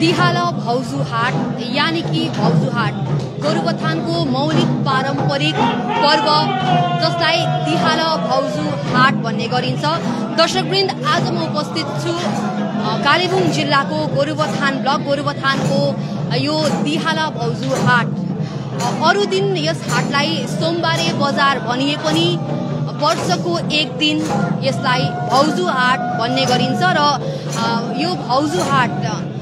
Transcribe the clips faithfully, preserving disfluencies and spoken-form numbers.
दिहाला भाउजू हाट यानी कि भाउजू हाट गोरुबथानको मौलिक पारम्परिक पर्व जसलाई दिहाला भाउजू हाट भन्ने गरिन्छ। दर्शकवृन्द, आज म उपस्थित छु कालेबुङ जिल्लाको गोरुबथान ब्लक गोरुबथानको यो दिहाला भाउजू हाट। अरू दिन यस हाटलाई सोमबारे बजार भनिए पनि वर्षको एक दिन यसलाई भाउजू हाट भन्ने गरिन्छ र यो भाउजू हाट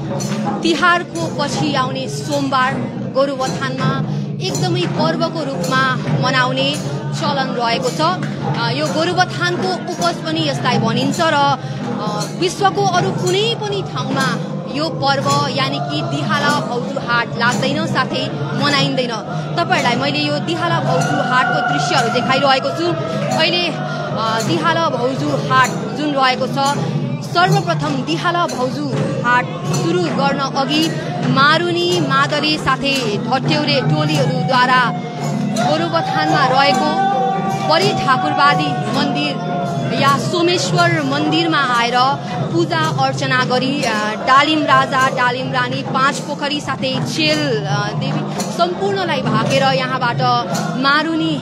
तिहारको पछि आउने सोमबार गोरुबथानमा एकदमै पर्वको रूपमा मनाउने चलन रहेको छ। यो गोरुबथानको उपज पनि यसलाई भनिन्छ र विश्वको अरू कुनै पनि ठाउँमा यो पर्व यानी कि दिहाला भाउजू हाट लाग्दैन, साथै मनाइँदैन। तपाईहरुलाई मैले यो दिहाला भाउजू हाटको दृश्यहरू देखाइरहेको छु। अहिले दिहाला भाउजू हाट जुन रहेको छ, सर्वप्रथम दिहाला भाउजू हाट सुरु गर्न अघि मारुनी मादली साथै ढट्यौरे टोलीहरूद्वारा गोरुबथानमा रहेको परि ठाकुरवादी मन्दिर या सोमेश्वर मन्दिरमा आएर पूजा अर्चना गरी डालिम राजा डालिम रानी पाँच पोखरी साथै चेल देवी सम्पूर्णलाई भागेर यहाँबाट मारुनी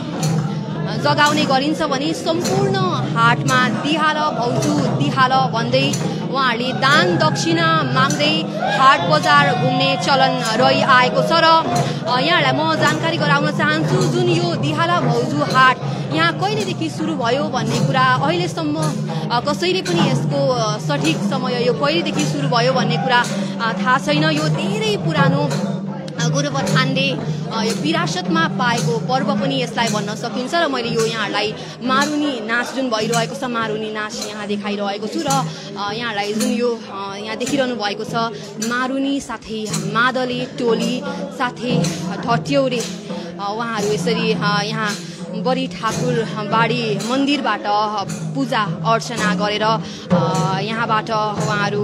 जगाउने गरिन्छ भने सम्पूर्ण हाटमा दिहाला भाउजू दिहाला भन्दै उहाँहरूले दान दक्षिणा माग्दै हाट बजार घुम्ने चलन रहिआएको छ। र यहाँलाई म जानकारी गराउन चाहन्छु, जुन यो दिहाला भाउजू हाट यहाँ कहिलेदेखि सुरु भयो भन्ने कुरा अहिलेसम्म कसैले पनि यसको सठिक समय यो कहिलेदेखि सुरु भयो भन्ने कुरा थाहा छैन। यो धेरै पुरानो गोरुबथानले यो विरासतमा पाएको पर्व पनि यसलाई भन्न सकिन्छ। र मैले यो यहाँहरूलाई मारुनी नाच जुन भइरहेको छ, मारुनी नाच यहाँ देखाइरहेको छु र यहाँहरूलाई जुन यो यहाँ देखिरहनु भएको छ मारुनी साथै मादले टोली साथै ढट्यौरे उहाँहरू यसरी यहाँ बडी ठाकुर बाडी मन्दिरबाट पूजा अर्चना गरेर यहाँबाट उहाँहरू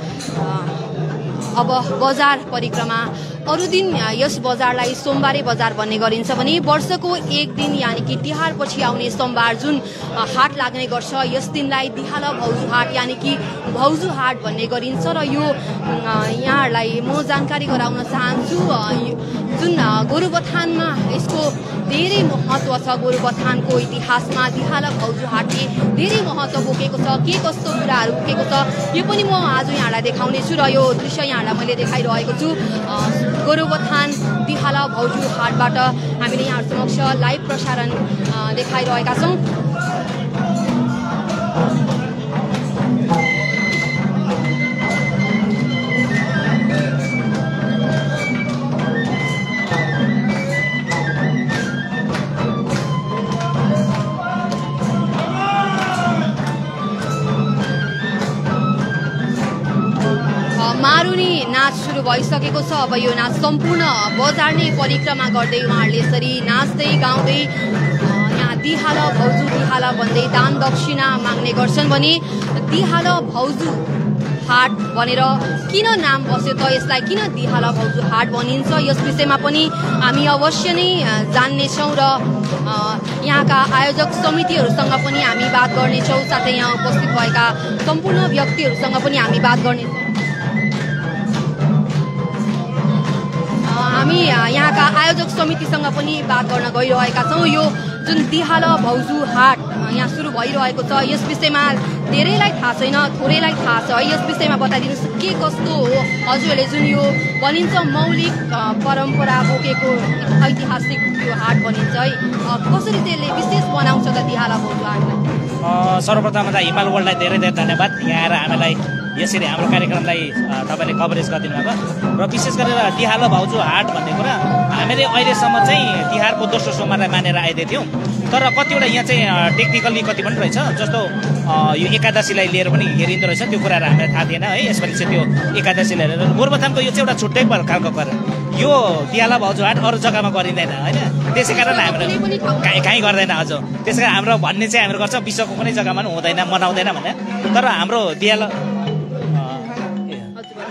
अब बजार परिक्रमा। अरू दिन यस बजारलाई सोमबारे बजार भन्ने गरिन्छ भने वर्षको एक दिन यानी कि तिहार पछि आउने सोमबार जुन हाट लाग्ने गर्छ, यस दिनलाई दिहाला भाउजू हाट यानी कि भाउजू हाट भन्ने गरिन्छ। र यो यहाँहरूलाई म जानकारी गराउन चाहन्छु, जुन गोरुबथानमा यसको धेरै महत्त्व छ। गोरुबथानको इतिहासमा दिहाला भाउजू हाटले धेरै महत्त्व बोकेको छ। के कस्तो कुराहरू बोकेको छ यो पनि म आज यहाँलाई देखाउने छु। र यो दृश्य यहाँलाई मैले देखाइरहेको छु गोरुबथान दिहाला भाउजू हाटबाट हामीले यहाँ समक्ष लाइभ प्रसारण देखाइरहेका छौँ। मारुनी नाच सुरु भइसकेको छ। अब यो नाच सम्पूर्ण बजार नै परिक्रमा गर्दै उहाँहरूले यसरी नाच्दै गाउँदै यहाँ दिहाला भाउजू दिहाला भन्दै दान दक्षिणा माग्ने गर्छन्। भने दिहाला भाउजू हाट भनेर किन नाम बस्यो त, यसलाई किन दिहाला भाउजू हाट भनिन्छ, यस विषयमा पनि हामी अवश्य नै जान्नेछौँ र यहाँका आयोजक समितिहरूसँग पनि हामी बात गर्नेछौँ, साथै यहाँ उपस्थित भएका सम्पूर्ण व्यक्तिहरूसँग पनि हामी बात गर्नेछौँ। हामी यहाँका आयोजक समितिसँग पनि बात गर्न गइरहेका छौँ। यो जुन दिहाला भाउजू हाट यहाँ सुरु भइरहेको छ, यस विषयमा धेरैलाई थाहा छैन, थोरैलाई थाहा छ। यस विषयमा बताइदिनुहोस् के कस्तो हो हजुरहरूले जुन यो भनिन्छ मौलिक परम्परा बोकेको ऐतिहासिक यो हाट भनिन्छ है, कसरी त्यसले विशेष बनाउँछ त दिहाला भाउजू हाटलाई? सर्वप्रथम त हिमाल वर्ल्डलाई धेरै धेरै धन्यवाद, यहाँ आएर हामीलाई यसरी हाम्रो कार्यक्रमलाई तपाईँले कभरेज गरिदिनु भएको। र विशेष गरेर दिहाला भाउजू हाट भन्ने कुरा हामीले अहिलेसम्म चाहिँ तिहारको दोस्रो सोमबारलाई मानेर आइदिएको थियौँ। तर कतिवटा यहाँ चाहिँ टेक्निकल्ली कति पनि रहेछ, जस्तो यो एकादशीलाई लिएर पनि हेरिँदो रहेछ, त्यो कुराहरू हामीलाई थाहा थिएन है। यसपालि चाहिँ त्यो एकादशीलाई लिएर गोरुबथानको यो चाहिँ एउटा छुट्टै खालको कुरा, यो दिहाला भाउजू हाट अरू जग्गामा गरिँदैन होइन, त्यसै कारण हाम्रो कहीँ कहीँ गर्दैन अझ। त्यसै कारण हाम्रो भन्ने चाहिँ हाम्रो गर्छ विश्वको कुनै जग्गामा पनि हुँदैन, मनाउँदैन भने। तर हाम्रो दिहाला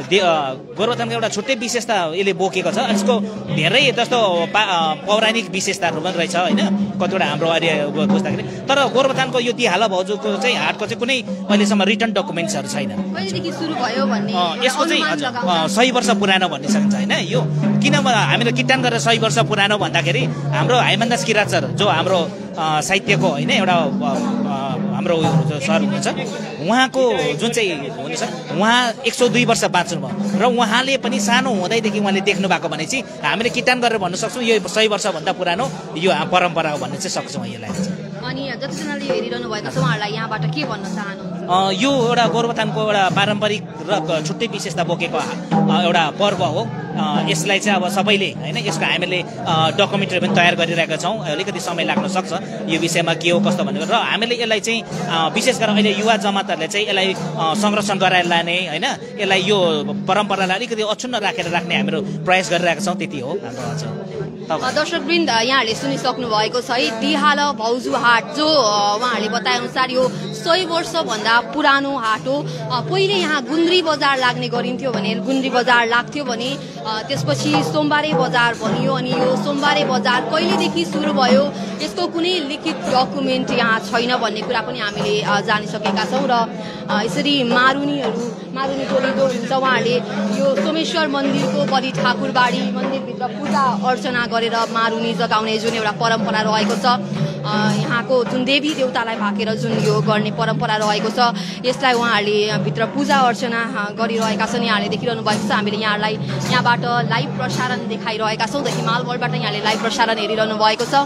गोरुबथानको एउटा छुट्टै विशेषता यसले बोकेको छ। यसको धेरै जस्तो पौराणिक विशेषताहरू पनि रहेछ होइन, कतिवटा हाम्रो अहिले बुझ्दाखेरि। तर गोरुबथानको यो दिहाल भाउजूको चाहिँ हाटको चाहिँ कुनै अहिलेसम्म रिटर्न डकुमेन्ट्सहरू छैन। कहिलेदेखि सुरु भयो भन्ने यसको चाहिँ हजुर सय वर्ष पुरानो भन्ने सकिन्छ होइन। यो किन हामीले किटान गरेर सय वर्ष पुरानो भन्दाखेरि हाम्रो हाइमानदास किरात सर जो हाम्रो साहित्यको होइन एउटा हाम्रो सर हुनुहुन्छ, उहाँको जुन चाहिँ हुनुहुन्छ उहाँ एक सौ दुई वर्ष बाँच्नु भयो र उहाँले पनि सानो हुँदैदेखि उहाँले देख्नु भएको भने चाहिँ हामीले किटान गरेर भन्न सक्छौँ यो सय वर्षभन्दा पुरानो यो परम्परा हो भन्ने चाहिँ सक्छौँ यसलाई चाहिँ। अनि जतिजनाले हेरिरहनु भएको छ उहाँहरूलाई यहाँबाट के भन्न चाहनुहुन्छ? यो एउटा गोरुबथानको एउटा पारम्परिक र छुट्टै विशेषता बोकेको एउटा पर्व हो। यसलाई चाहिँ अब सबैले होइन यसको हामीले डकुमेन्टरी पनि तयार गरिरहेका छौँ। अलिकति समय लाग्न सक्छ यो विषयमा के हो कस्तो भनेर, र हामीले यसलाई चाहिँ विशेष गरेर अहिले युवा जमातहरूले चाहिँ यसलाई संरक्षण गराएर लाने होइन, यसलाई यो परम्परालाई अलिकति अक्षुण्ण राखेर राख्ने हाम्रो प्रयास गरिरहेका छौँ। त्यति हो हाम्रो हजुर। दर्शकवृन्द यहाँहरूले सुनिसक्नु भएको छ है, दिहाल भाउजू हाट जो उहाँहरूले बताए अनुसार यो सय वर्षभन्दा पुरानो हाट हो। पहिले यहाँ गुन्द्री बजार लाग्ने गरिन्थ्यो भने गुन्द्री बजार लाग्थ्यो भने त्यसपछि सोमबारे बजार भनियो। अनि यो सोमबारे बजार कहिलेदेखि सुरु भयो यसको कुनै लिखित डकुमेन्ट यहाँ छैन भन्ने कुरा पनि हामीले जानिसकेका छौँ। र यसरी मारुनीहरू मारुनी टोली जो हुन्छ उहाँहरूले यो सोमेश्वर मन्दिरको बलि ठाकुरबाडी मन्दिरभित्र पूजा अर्चना गरेर मारुनी जगाउने जुन एउटा परम्परा रहेको छ, यहाँको जुन देवी देवतालाई भाकेर जुन यो गर्ने परम्परा रहेको छ, यसलाई उहाँहरूले भित्र पूजा अर्चना गरिरहेका छन्। यहाँहरूले देखिरहनु भएको छ। हामीले यहाँलाई यहाँबाट लाइभ प्रसारण देखाइरहेका छौँ। देखि मालबलबाट यहाँले लाइभ प्रसारण हेरिरहनु भएको छ।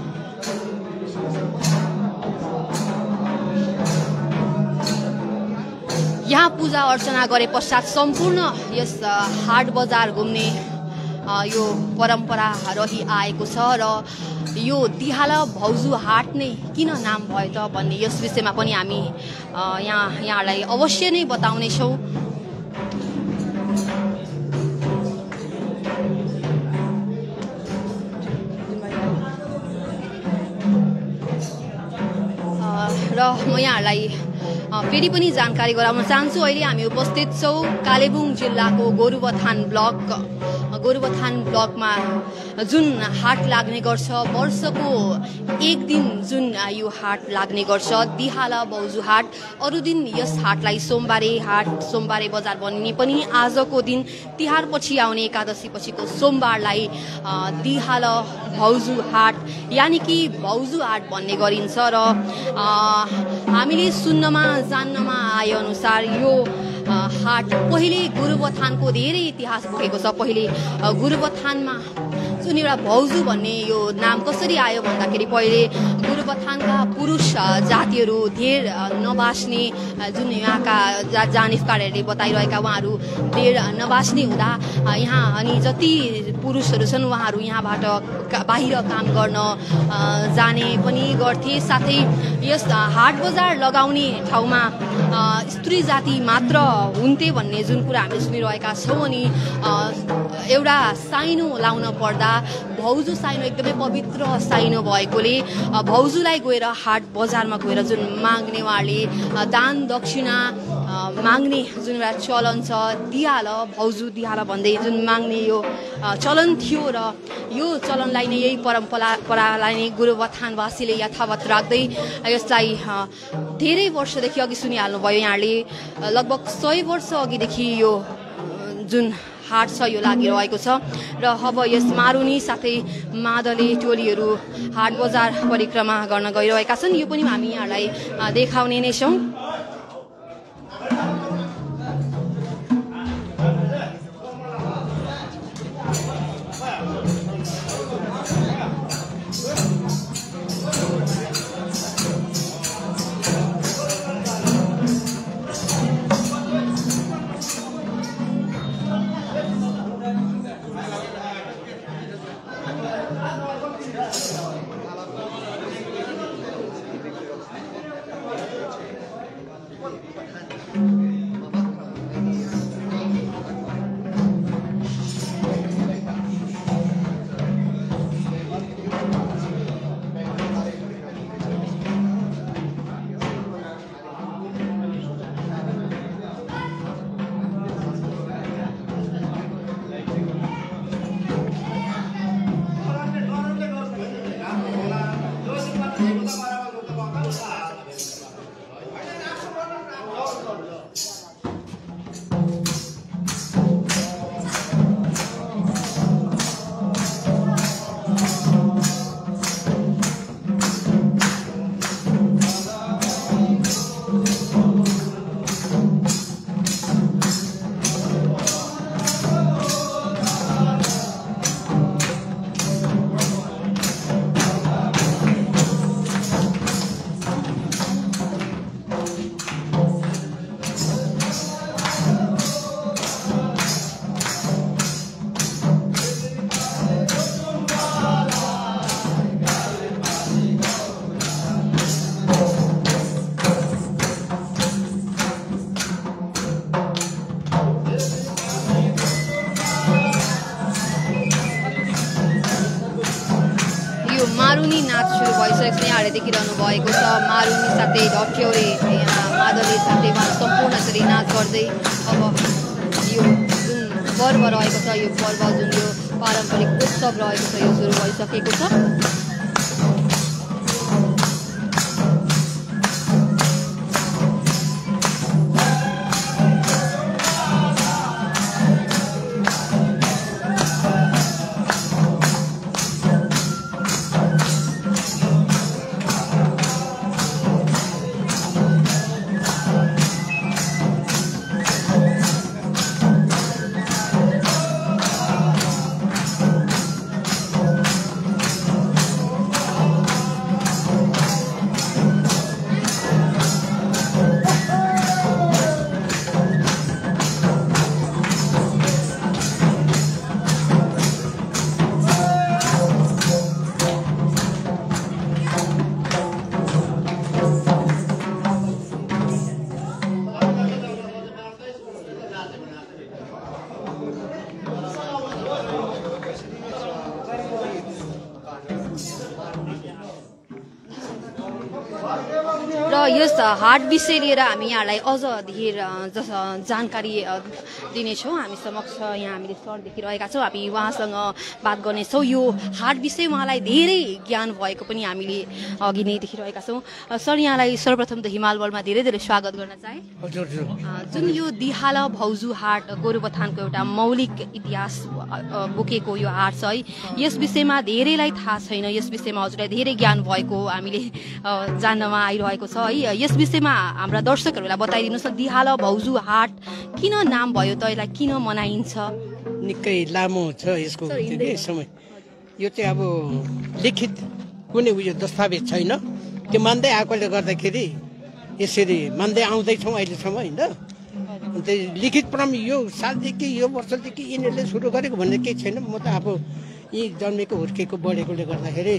यहाँ पूजा अर्चना गरे पश्चात सम्पूर्ण यस हाट बजार घुम्ने यो परम्परा रहि आएको छ। र यो दिहाल भाउजू हाट नै किन नाम भयो त भन्ने यस विषयमा पनि हामी यहाँ यहाँलाई अवश्य नै बताउनेछौँ। र म यहाँलाई फेरि पनि जानकारी गराउन चाहन्छु। अहिले हामी उपस्थित छौँ कालेबुङ जिल्लाको गोरुबथान ब्लक गोरुबथान ब्लकमा जुन हाट लाग्ने गर्छ, वर्षको एक दिन जुन यो हाट लाग्ने गर्छ दिहाल भाउजू हाट। अरू दिन यस हाटलाई सोमबारे हाट सोमबारे बजार भनिने पनि आजको दिन तिहार पछि आउने एकादशी पछिको सोमबारलाई दिहाल भाउजू हाट यानि कि भाउजू हाट भन्ने गरिन्छ। र हामीले सुन्नमा जान्नमा आए अनुसार यो हाट पहिले गोरुबथानको धेरै इतिहास बोकेको छ। पहिले गोरुबथानमा जुन एउटा भाउजू भन्ने यो नाम कसरी आयो भन्दाखेरि पहिले गोरुबथानका पुरुष जातिहरू धेर नबास्ने जुन यहाँका जा जानिफकारहरूले बताइरहेका उहाँहरू धेर नबास्ने हुँदा यहाँ अनि जति पुरुषहरू छन् उहाँहरू यहाँबाट बाहिर काम गर्न जाने पनि गर्थे। साथै यस हाट बजार लगाउने ठाउँमा स्त्री जाति मात्र हुन्थे भन्ने जुन कुरा हामीले सुनिरहेका छौँ। अनि एउटा साइनो लाउन पर्दा भाउजू साइनो एकदमै पवित्र साइनो भएकोले भाउजूलाई गएर हाट बजारमा गएर जुन माग्ने उहाँहरूले दान दक्षिणा माग्ने जुन एउटा चलन छ, दिहाल भाउजू दिहाल भन्दै जुन माग्ने यो चलन थियो। र यो चलनलाई नै यही परम्परा परालाई नै गोरुबथानवासीले यथावत राख्दै यसलाई धेरै वर्षदेखि अघि सुनिहाल्नुभयो यहाँले लगभग सय वर्ष अघिदेखि यो जुन हाट छ यो लागिरहेको छ। र अब यस मारुनी साथै मादले टोलीहरू हाट बजार परिक्रमा गर्न गइरहेका छन्। यो पनि हामी यहाँलाई देखाउने नै छौँ। देखिरहनु भएको छ। मारुनी साथै ढट्यौरे यहाँ मादली साथै उहाँ सम्पूर्ण यसरी नाच गर्दै अब यो जुन पर्व रहेको छ यो पर्व जुन यो पारम्परिक उत्सव रहेको छ यो सुरु भइसकेको छ। र यस हाट विषय लिएर हामी यहाँलाई अझ धेर जस जानकारी दिनेछौँ। हामी समक्ष यहाँ हामीले सर देखिरहेका छौँ। हामी उहाँसँग बात गर्नेछौँ। यो हाट विषय उहाँलाई धेरै ज्ञान भएको पनि हामीले अघि नै देखिरहेका छौँ। सर यहाँलाई सर्वप्रथम त हिमाल वर्ल्डमा धेरै धेरै स्वागत गर्न चाहे। हजुर जुन यो दिहाल भौजू हाट गोरुबथानको एउटा मौलिक इतिहास बोकेको यो हाट छ है, यस विषयमा धेरैलाई थाहा छैन। यस विषयमा हजुरलाई धेरै ज्ञान भएको हामीले जान्नमा आइरहेको छ है। यस विषयमा हाम्रा दर्शकहरूलाई बताइदिनुहोस् न, दिहाल भौजू हाट किन नाम भयो त, यसलाई किन मनाइन्छ? निकै लामो छ यसको समय। यो चाहिँ अब लिखित कुनै उयो दस्तावेज छैन, त्यो मान्दै आएकोले गर्दाखेरि यसरी मान्दै आउँदैछौँ अहिलेसम्म होइन। अन्त लिखित क्रम यो सालदेखि यो वर्षदेखि यिनीहरूले सुरु गरेको भन्ने केही छैन। म त अब यी जन्मेको हुर्केको बढेकोले गर्दाखेरि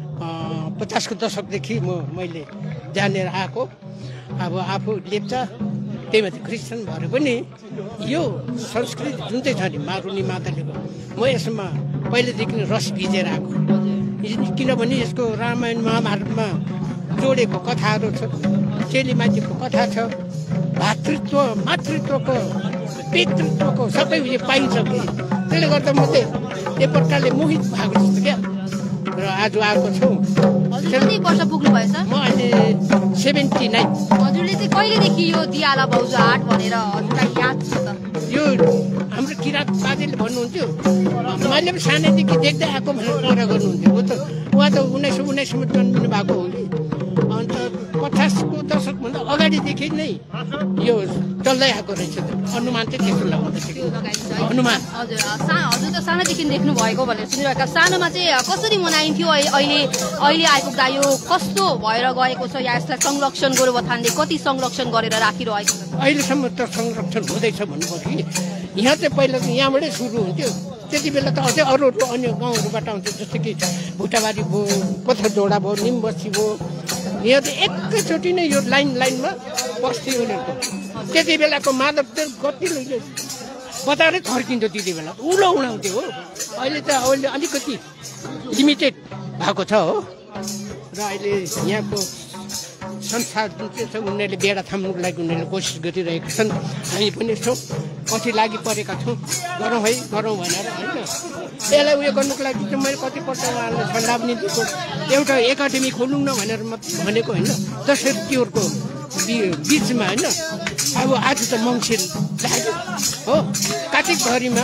पचासको दशकदेखि म मैले जानेर आएको। अब आफू लेप्चा त्यही माथि क्रिस्चियन भएर पनि यो संस्कृति जुन चाहिँ छ नि मारुनी मातालेको, म यसमा पहिलेदेखि रस भिजेर आएको। किनभने यसको रामायण महाभारतमा जोडेको कथाहरू छ, चेलीमाझीको कथा छ, भातृत्व मातृत्वको पितृत्वको सबै उयो पाइन्छ कि। त्यसले गर्दा म चाहिँ एक प्रकारले मोहित भएको जस्तो क्या। र आज आएको छु। हजुर कति वर्ष पुग्नु भयो सर? म अहिले सेभेन्टी नाइन। हजुरले चाहिँ कहिलेदेखि यो दियाला भौजू हाट भनेर हजुरलाई याद छ त? यो हाम्रो किराँत बाजेले भन्नुहुन्थ्यो, मैले पनि सानैदेखि देख्दै आएको भनेर कुरा गर्नुहुन्थ्यो। हो त उहाँ त उन्नाइस सौ उन्नाइसमा जन्मिनु भएको हो कि। अन्त पचासको दशकभन्दा अगाडिदेखि नै यो चल्दै आएको रहेछ। अनुमान चाहिँ त्यस्तो लगाउँदाखेरि अनुमान। हजुर हजुर त सानोदेखि देख्नु भएको भनेर सुनिरहेका। सानोमा चाहिँ कसरी मनाइन्थ्यो, अहिले अहिले आइपुग्दा यो कस्तो भएर गएको छ, या यसलाई संरक्षण गोरुबथानले कति संरक्षण गरेर राखिरहेको छ? अहिलेसम्म त संरक्षण हुँदैछ भन्नुभयो कि। यहाँ चाहिँ पहिला त यहाँबाटै सुरु हुन्थ्यो। त्यति बेला त अझै अरू अरू अन्य गाउँहरूबाट आउँथ्यो, जस्तो कि भुटाबारी भयो, पत्थरजोडा भयो, निमबस्ती भयो। यहाँ चाहिँ एकैचोटि नै यो लाइन लाइनमा बस्थ्यो उनीहरूको। त्यति बेलाको मादक चाहिँ कतिले बजारै थर्किन्थ्यो त्यति बेला, उलो उडाउँथ्यो हो। अहिले त अहिले अलिकति लिमिटेड भएको छ हो। र अहिले यहाँको संस्था जुन चाहिँ छ उनीहरूले बेडा थाम्नुको लागि उनीहरूले कोसिस गरिरहेका छन्। हामी पनि यसो पछि लागि परेका छौँ, गरौँ है गरौँ भनेर होइन। यसलाई उयो गर्नुको लागि चाहिँ मैले कतिपल्ट उहाँहरूलाई सल्लाह पनि दिएको, एउटा एकाडेमी खोलौँ न भनेर म भनेको होइन। दशरथीहरूको बिचमा होइन। अब आज त मङ्सिर लाग्यो हो, कार्तिकभरिमा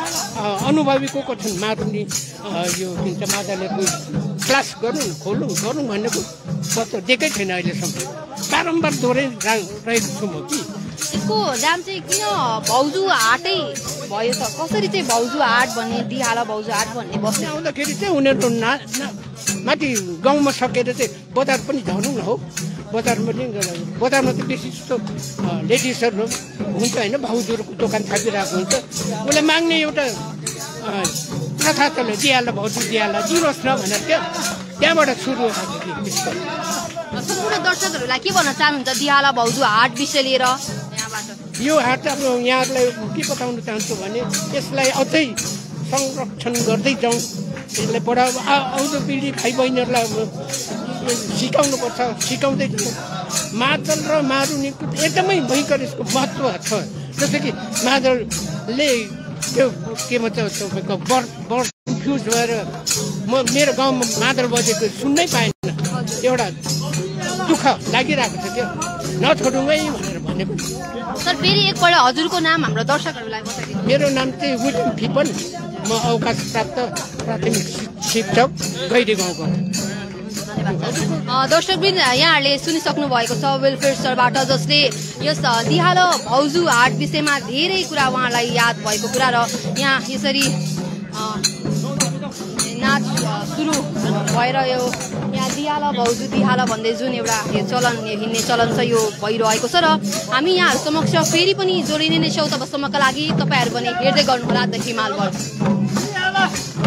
अनुभवी को को छन् मारुनी यो जुन चाहिँ मादलहरूको क्लास गरौँ खोलौँ गरौँ भनेको पत्र दिएकै छैन अहिलेसम्म। बारम्बार दोहोरै रहेको छु म कि। यसको नाम चाहिँ किन भौजू हाटै भयो त? कसरी चाहिँ भौजू हाट भन्ने, दिहाल भौजू हाट भन्ने बस्ने आउँदाखेरि चाहिँ उनीहरू ना माथि गाउँमा सकेर चाहिँ बजार पनि झर्नु न हो। बजारमा पनि बजारमा त बेसी जस्तो लेडिजहरू हुन्छ होइन, भाउजूहरूको दोकान थापिरहेको हुन्छ। उसले माग्ने एउटा प्रथा चल्यो, दिहाल भाउजू दिहाल दिनुहोस् न भनेर क्या। त्यहाँबाट सुरु सम्पूर्ण दर्शकहरूलाई के भन्न चाहनुहुन्छ दिहाल भौजू हाट विषय लिएर? यो हाट अब यहाँहरूलाई के बताउन चाहन्छु भने यसलाई अझै संरक्षण गर्दै जाउँ, यसलाई बढाउ आउँदो पिँढी भाइ बहिनीहरूलाई सिकाउनुपर्छ, सिकाउँदैछु। मादल र मारुनीको एकदमै भयङ्कर यसको महत्त्व छ। जस्तो कि मादलले त्यो के भन्छ तपाईँको बर बर कन्फ्युज भएर म मेरो गाउँमा मादल बजेको सुन्नै पाएन। एउटा दुःख लागिरहेको छ त्यो, नछोडौँ है भनेर भनेको। सर फेरि एकपल्ट हजुरको नाम हाम्रो दर्शकहरूलाई बताइदिनु। मेरो नाम चाहिँ विलियम फिपन, म अवकाश प्राप्त प्राथमिक शिक्षक गैरी गाउँको। दर्शकवृन्द यहाँहरूले सुनिसक्नु भएको छ वेलफेयर सरबाट, जसले यस दिहालो भाउजू हाट विषयमा धेरै कुरा उहाँलाई याद भएको कुरा र यहाँ यसरी नाच सुरु भएर यो यहाँ दिहालो भाउजू दिहालो भन्दै जुन एउटा यो चलन हिँड्ने चलन छ यो भइरहेको छ र हामी यहाँहरू समक्ष फेरि पनि जोडिने नै छौँ। तबसम्मका लागि तपाईँहरू पनि हेर्दै गर्नुहोला द हिमाल वर्ल्ड।